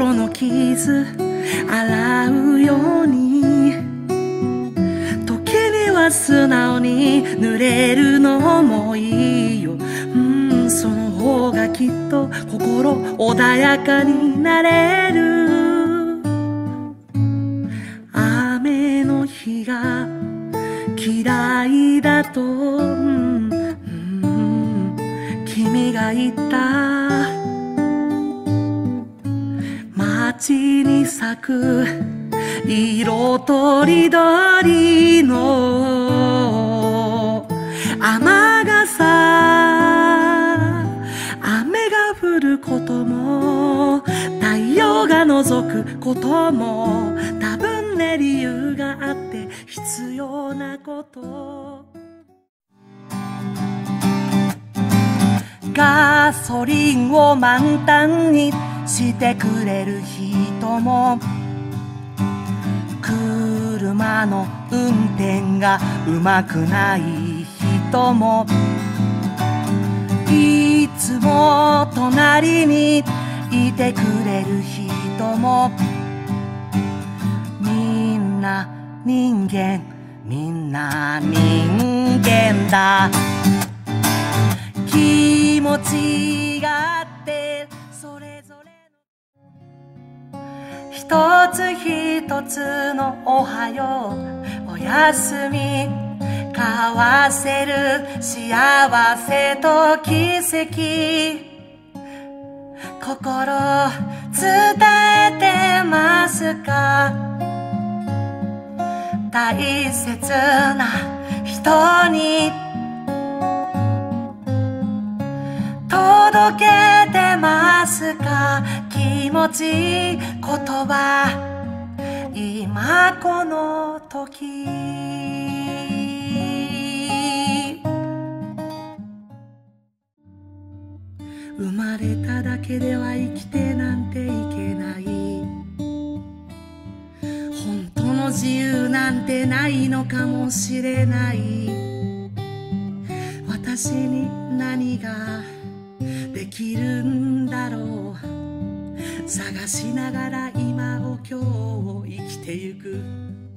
心の傷洗うように、時には素直に濡れるのもいいよ。その方がきっと心穏やかになれる。雨の日が嫌いだと、君が言った。街に咲く色とりどりの雨傘、雨が降ることも太陽が覗くことも、多分ね理由があって必要なこと。ガソリンを満タンにしてくれる人も、車の運転がうまくない人も、いつも隣にいてくれる人も、みんな人間、みんな人間だ。気持ちがあってそれぞれの一つ一つのおはようおやすみ交わせる幸せと奇跡、心伝えてますか？大切な人に届けてますか？気持ち、言葉、今この時。生まれただけでは生きてなんていけない、本当の自由なんてないのかもしれない。私に何ができるんだろう、探しながら今を今日を生きてゆく。